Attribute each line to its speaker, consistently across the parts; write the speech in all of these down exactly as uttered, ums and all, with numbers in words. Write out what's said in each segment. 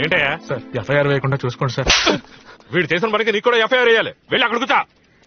Speaker 1: ఏంటయ్యా
Speaker 2: sir FIR వేయకుండా చూసుకోండి సార్.
Speaker 1: వీడు చేసిన పనికి నీకు కూడా ఎఫ్ఐఆర్ వేయాలి. వెళ్ళి అక్కడ కూర్చో.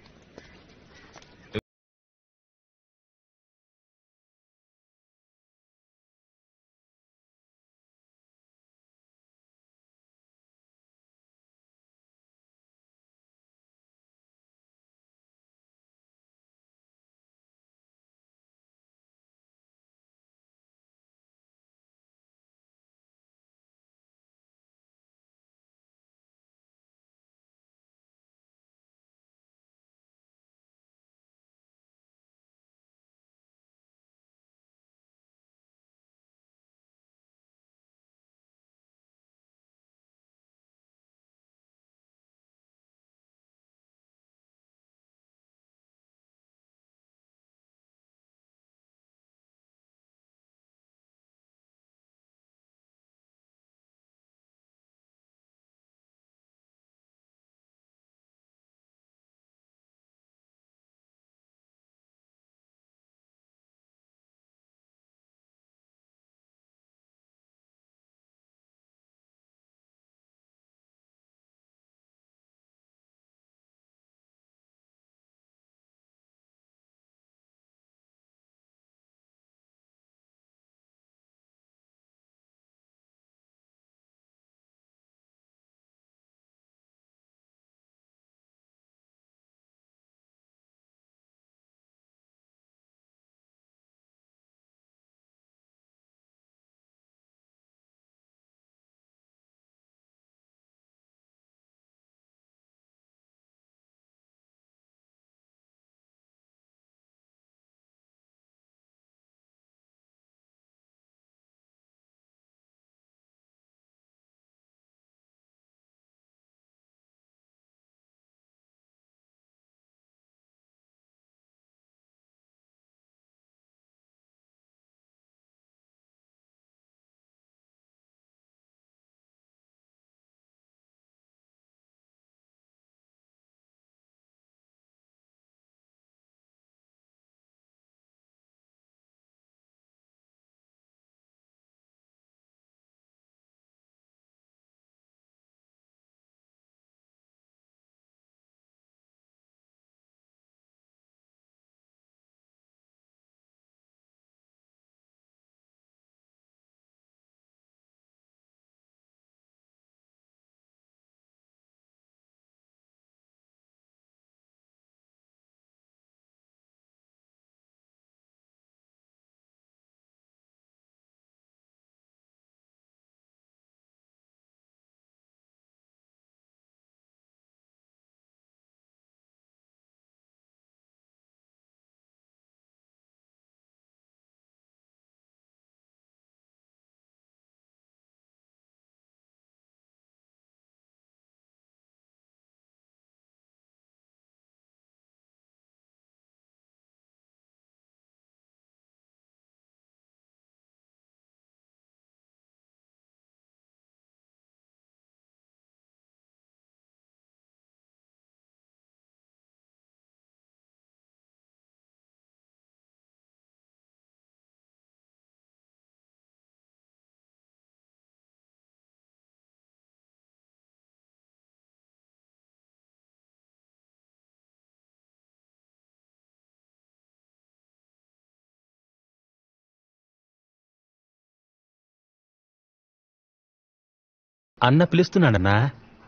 Speaker 3: అన్న పిలుస్తున్నాడన్నా.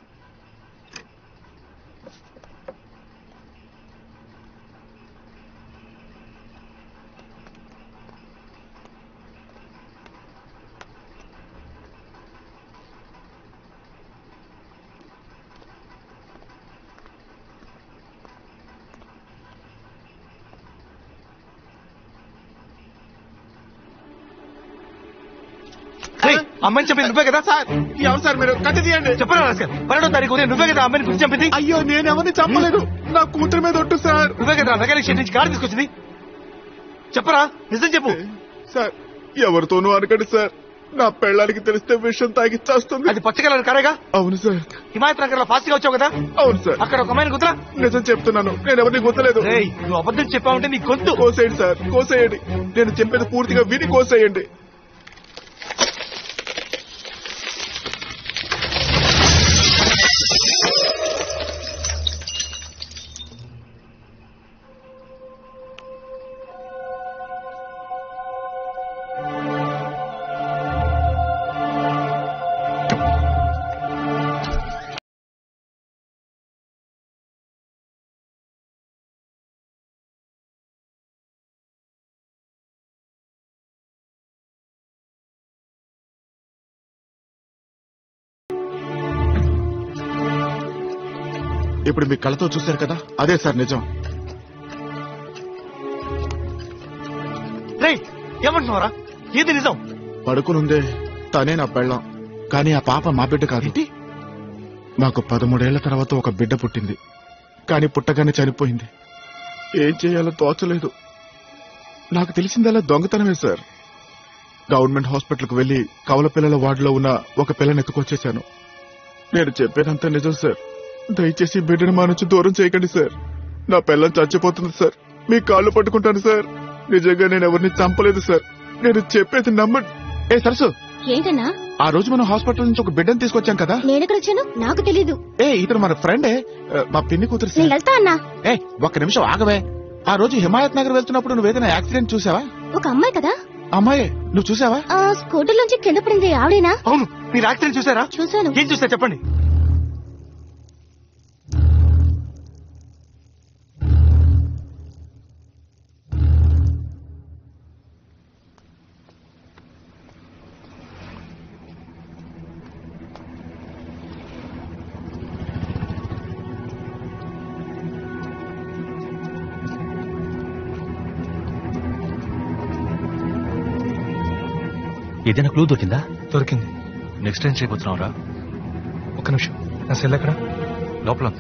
Speaker 4: అమ్మాయిని చంపింది నువ్వే కదా సార్? ఎవరు సార్ మీరు? కత్తి తీయండి. చెప్పరా సార్? పన్నెండో తారీఖు ఉదయం నువ్వే కదా అమ్మాయిని గురించి చంపింది? అయ్యో నేను ఎవరిని చంపలేదు. నా కూతురు మీద ఒట్టు సార్. నువ్వే కదా మెకానిక్ షెడ్ నుంచి కారు తీసుకొచ్చింది? చెప్పరా, నిజం చెప్పు సార్. ఎవరితోనూ అనకండి సార్, నా పెళ్ళానికి తెలిస్తే విషయం తాగిచ్చేస్తుంది. అది పచ్చ కలర్ కారేగా? అవును సార్. హిమాయత్ నగర్ లో ఫాస్ట్ గా వచ్చావు కదా? అవును సార్. అక్కడ ఒక అమ్మాయిని గుర్తురా? నిజం చెప్తున్నాను, నేను ఎవరిని గుర్తులేదు. నువ్వు అబద్ధం చెప్పావంటే నీ గొంతు కోసేయండి సార్, కోసేయండి. నేను చెప్పేది పూర్తిగా విని కోసేయండి.
Speaker 5: ఇప్పుడు మీ కళ్ళతో చూశారు కదా, అదే సార్ నిజం.
Speaker 4: రేయ్ ఏమంటున్నారా? ఏది నిజం?
Speaker 5: పడుకునుందే తనే నా పెళ్ళాం, కానీ ఆ పాప మా బిడ్డ కాదు.
Speaker 4: ఏంటి?
Speaker 5: నాకు పదమూడేళ్ల తర్వాత ఒక బిడ్డ పుట్టింది, కానీ పుట్టగానే చనిపోయింది. ఏం చేయాలో తోచలేదు. నాకు తెలిసిందల్లా దొంగతనమే సార్. గవర్నమెంట్ హాస్పిటల్కి వెళ్లి కవల పిల్లల వార్డులో ఉన్న ఒక పిల్లని ఎత్తుకొచ్చేశాను. నేను చెప్పేదంతా నిజం సార్. దయచేసి బిడ్డను మా నుంచి దూరం చేయకండి సార్. నా పిల్లని చచ్చిపోతుంది సార్. మీ కాళ్ళు పట్టుకుంటాను సార్. నిజంగా నేను ఎవరిని చంపలేదు సార్. నేను చెప్పేది నమ్మండి. ఏ సరసు,
Speaker 6: ఏంటన్నా?
Speaker 5: ఆ రోజు మనం హాస్పిటల్ నుంచి ఒక బిడ్డను తీసుకొచ్చాం కదా.
Speaker 6: నేనెక్కడ వచ్చాను? నాకు తెలీదు.
Speaker 5: ఏ ఇతను మన ఫ్రెండే, మా పిన్ని కూతురు
Speaker 6: నేను
Speaker 5: సార్.
Speaker 6: వెళ్తా అన్నా.
Speaker 5: ఏ ఒక్క నిమిషం ఆగవే. ఆ రోజు హిమాయత్ నగర్ వెళ్తున్నప్పుడు నువ్వేదైనా యాక్సిడెంట్ చూసావా?
Speaker 6: ఒక అమ్మాయి కదా?
Speaker 5: అమ్మాయి నువ్వు చూసావా?
Speaker 6: ఆ స్కూటర్ నుంచి కింద పడింది ఆవిడేనా?
Speaker 4: అవును, మీరు యాక్సిడెంట్ చూసారా?
Speaker 6: చూశాను.
Speaker 4: ఏం చూసా చెప్పండి.
Speaker 3: ఏదైనా క్లూ దొరికిందా?
Speaker 2: దొరికింది. నెక్స్ట్ ఏం చేయబోతున్నావురా? ఒక్క నిమిషం, నా సెల్ ఎక్కడ?
Speaker 1: లోపల ఉంది.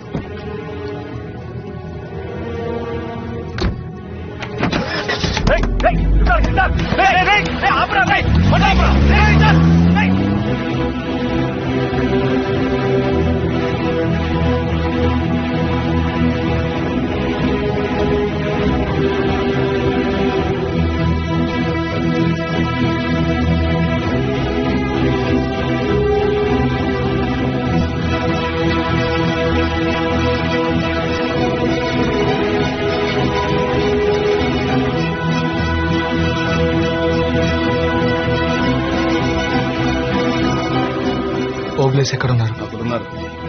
Speaker 2: ఓబ్లేస్ ఎక్కడున్నారు?
Speaker 5: అక్కడున్నారు.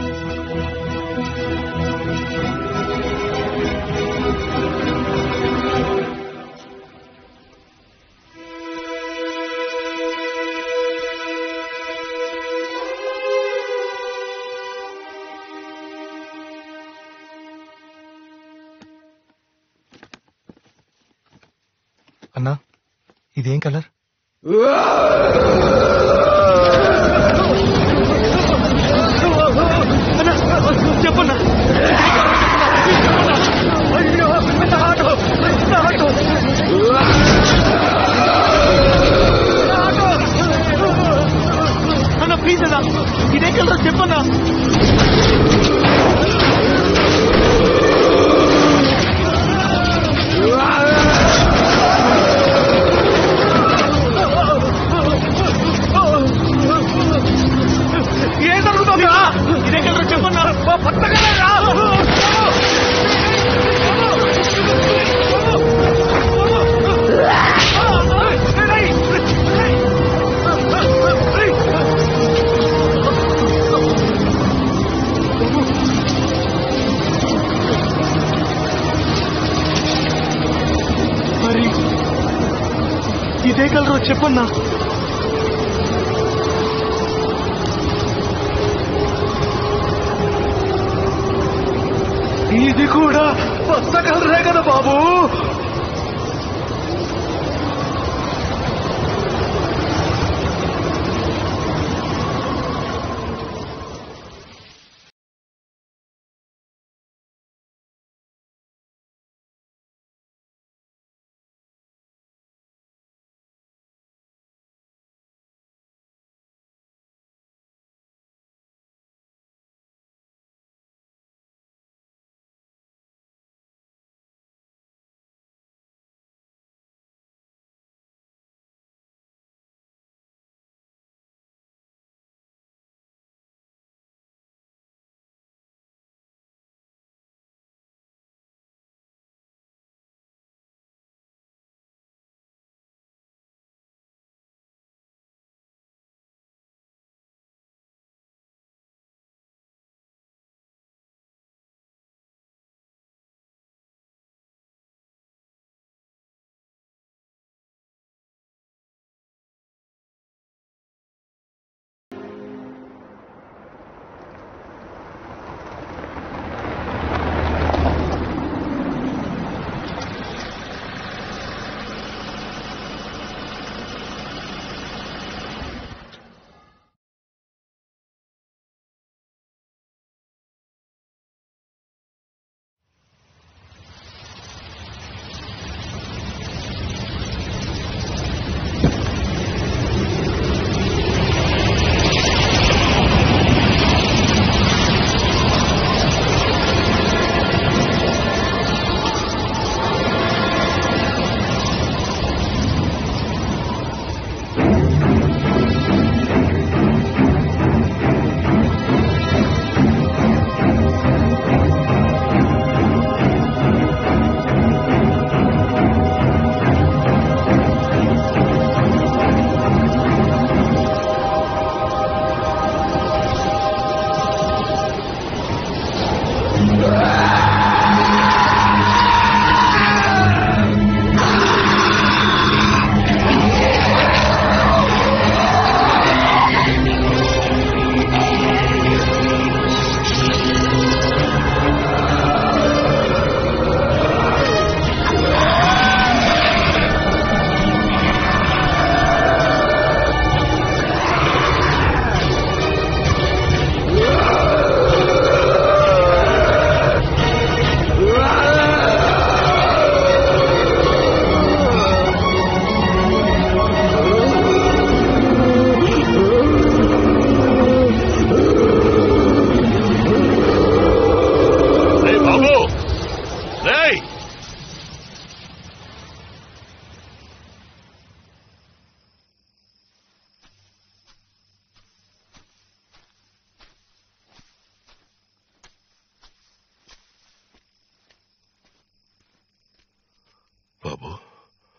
Speaker 2: అన్నా, ఇదేం కలర్?
Speaker 4: చెప్పన్నా. అన్న ప్లీజ్ అన్నా, ఇదే కలర్ చెప్పన్నా. ఏం జరుగుతుందా? ఇదే కలర్ చెప్పన్నా. పట్టగలరా? మరి ఇదే కలర్ చెప్పన్నా. ఇది కూడా కొత్త కలరే కదా బాబు.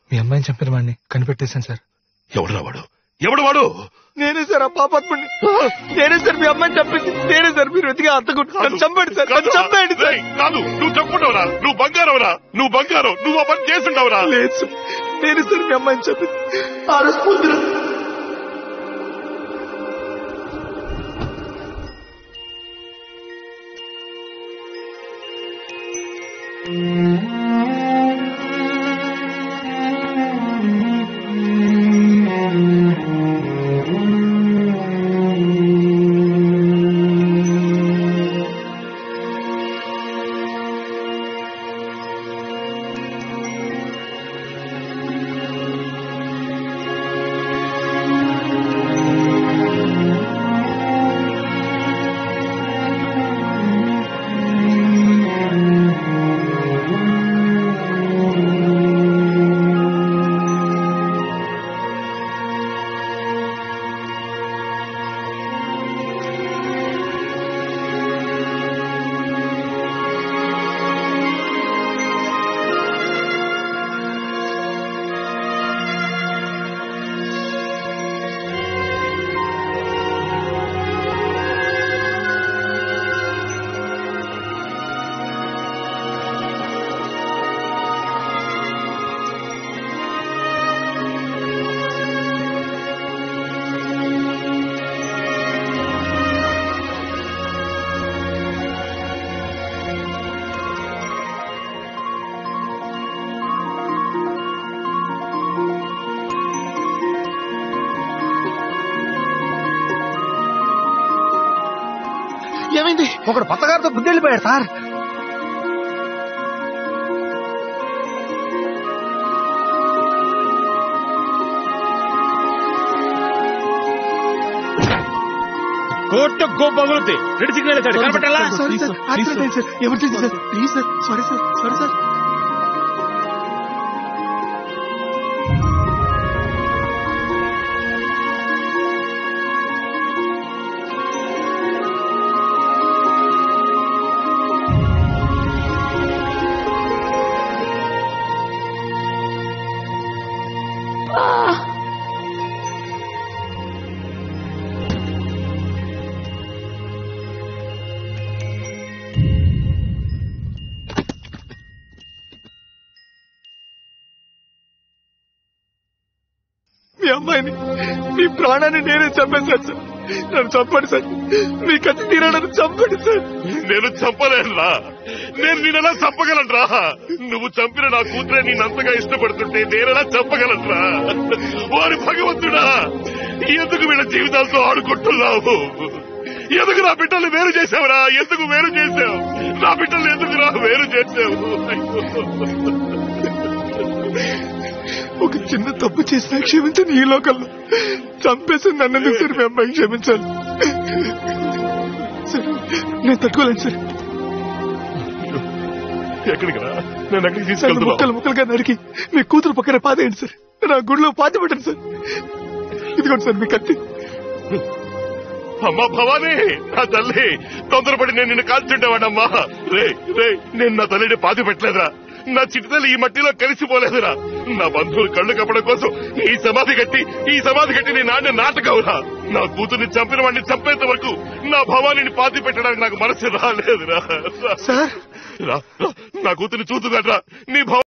Speaker 2: మీ అమ్మాయిని చంపిన వాడిని కనిపెట్టేశాను సార్.
Speaker 1: ఎవడు వాడు ఎవడు వాడు
Speaker 4: నేనే సార్ ఆ పాపాత్ముడిని. నేనే సార్ మీ అమ్మాయిని చంపింది. నేనే సార్ మీరు వెతిగా అత్తకుంటు చంపండి సార్, నన్ను చంపేయండి సార్.
Speaker 1: కాదు, నువ్వు చంపుకుంటావురా, నువ్వు బంగారవురా, నువ్వు బంగారం, నువ్వు ఆ పని చేస్తుంటావురా.
Speaker 4: లేదు సార్, నేనే సార్ మీ అమ్మాయిని చంపింది. ఆ రోజు పొద్దున ఏమైంది? ఒకడు పచ్చగారితో బుద్ధి వెళ్ళిపోయాడు సార్.
Speaker 3: కోర్టు గోపగులుద్ది రెడ్ సిగ్నల్ ఇచ్చాడు కనపట్టాలా?
Speaker 4: Sorry sir, accident sir, emergency sir, please sir, sorry sir, sorry sir. మీ అమ్మాయిని, మీ ప్రాణాన్ని నేనే చంపేశాను సార్. నన్ను చంపండి సార్, మీ కత్తి తీరాలను చంపండి సార్.
Speaker 1: నేను చంపలేనురా, నేను నేనెలా చంపగలనురా? నువ్వు చంపిన నా కూతురే నేనంతగా ఇష్టపడుతుంటే నేనెలా చంపగలనురా? వారి భగవంతుడా, ఎందుకు వీళ్ళ జీవితాలతో ఆడుకుంటున్నావు? ఎందుకు నా బిడ్డల్ని వేరు చేసావురా? ఎందుకు వేరు చేసావు? నా బిడ్డల్ని ఎందుకు రా వేరు చేసావు?
Speaker 4: ఒక చిన్న తప్పు చేసినా క్షమించండి. ఈ లోకల్లో చంపేసి నన్ను సార్ మీ అమ్మాయికి క్షమించాలి సార్. నేను తట్టుకోలేను సార్.
Speaker 1: ఎక్కడికి రా? నేను ఎక్కడికి
Speaker 4: నన్ను
Speaker 1: తీసుకెళ్తున్నా?
Speaker 4: ముక్కలు ముక్కలుగా నరికి మీ కూతురు పక్కన పాదేయండి సార్. నా గుడిలో పాతి పెట్టండి సార్. ఇదిగోండి సార్ మీ కత్తి.
Speaker 1: అమ్మా భవానీ, నా తల్లి, తొందరపడి నేను నిన్ను కాల్చుండేవాడమ్మా. రే రే నేను నా తల్లిని పాతి పెట్టలేదురా. నా చిట్టి తల్లి ఈ మట్టిలో కలిసిపోలేదురా. నా బంధువులు కళ్ళు కప్పడం కోసం ఈ సమాధి కట్టి ఈ సమాధి కట్టి నీ నాన్న నాటకవురా. నా కూతుర్ని చంపిన వాడిని చంపేంత వరకు నా భవానీని పాతి పెట్టడానికి నాకు మనసు రాలేదురా.
Speaker 4: సార్
Speaker 1: రా, రా, నా కూతుర్ని చూస్తుందట్రా నీ భవ